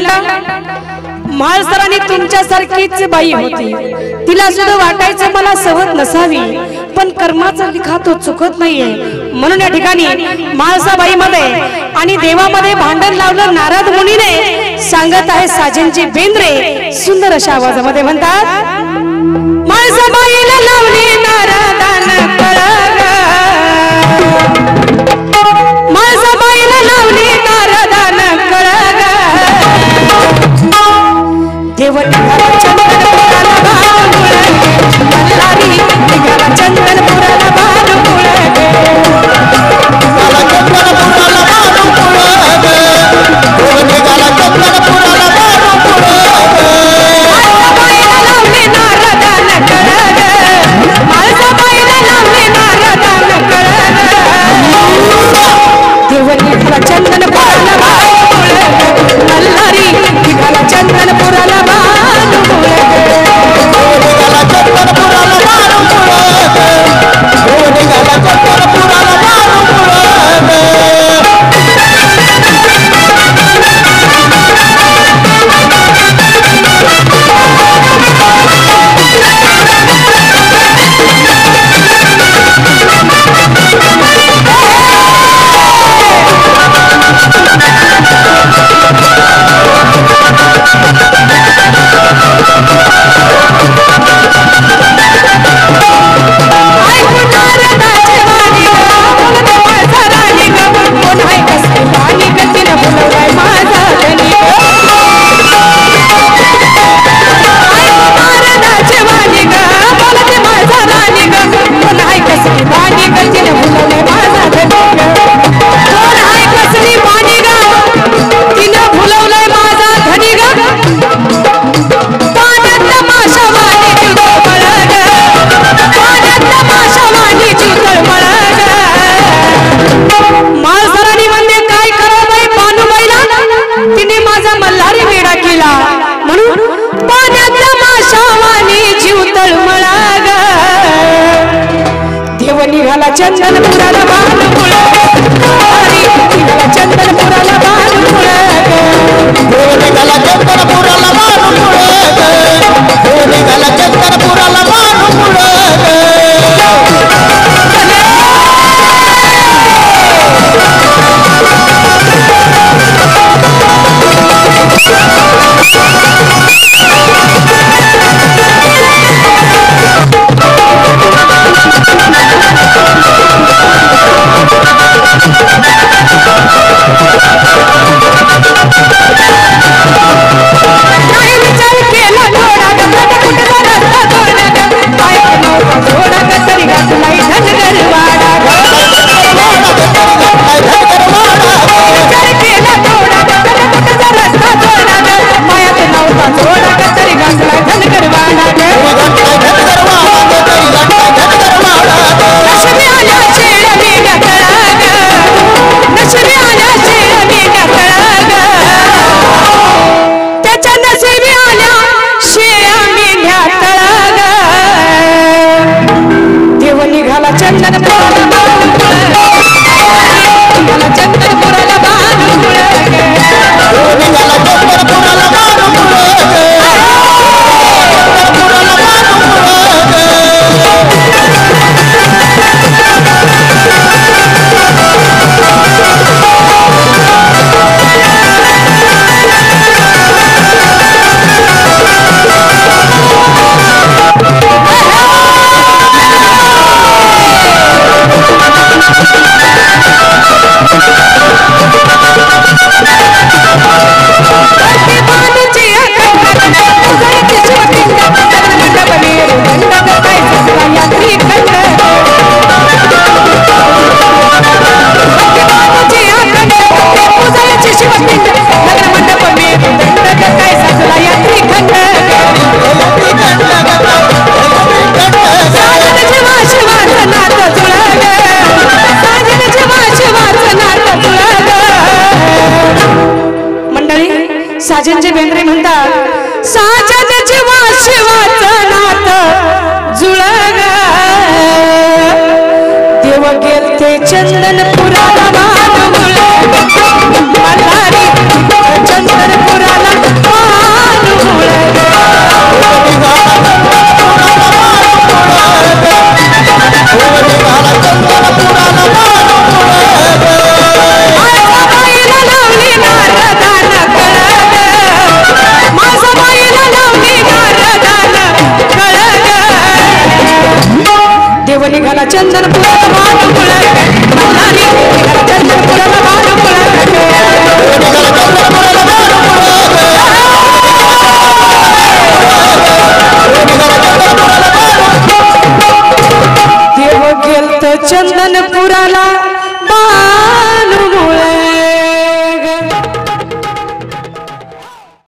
म्हाळसरांनी तुमच्यासारखीच बाई होती, तिला सुद्धा वाटायचं मला सवत नसावी, पण कर्माचा लिखा तो चुकत नाहीये. म्हणून या ठिकाणी म्हाळसाबाई मध्ये आणि देवामध्ये भांडण लावलं नारद मुनीने सांगत आहे साजनची बेंद्रे सुंदर अशा आवाजामध्ये म्हणतात. म्हाळसाबाईला लावली नारदान कळग, म्हाळसाबाईला लावली नारदान कळग, देव निघाला चंदनपुराला भानुकुळ, मल्हारी निघाला चंदनपुराला भानुकुळ, निघाला चंदनपुराला भानुकुळ, देव निघाला चंदनपुराला भानुकुळ, म्हाळसाबाईला लावली नारदान कळग, म्हाळसाबाईला लावली नारदान कळग, देव निघाला चंदनपुराला भानुकुळ, मल्हारी निघाला चंदनपुराला भानुकुळ, निघाला चंदनपुराला भानुकुळ, देव निघाला चंदनपुराला भानुकुळ. चंदनपुराला भानुकुळ, निघाला चंदनपुराला भानुकुळ, देव निघाला चंदनपुराला भानुकुळ, देव निघाला चंदनपुराला भानुकुळ. साजनचे बेंद्रे म्हणतात, साजन जीवा शिवाचं नात जुळग, देव गेलते चंदनपुराला भानुकुळ, मल्हारी चंदनपुराला चंदनपुराला भानमुळ मल्हारी निघाला चंदनपुराला भानमुळ देव गेलत चंदनपुराला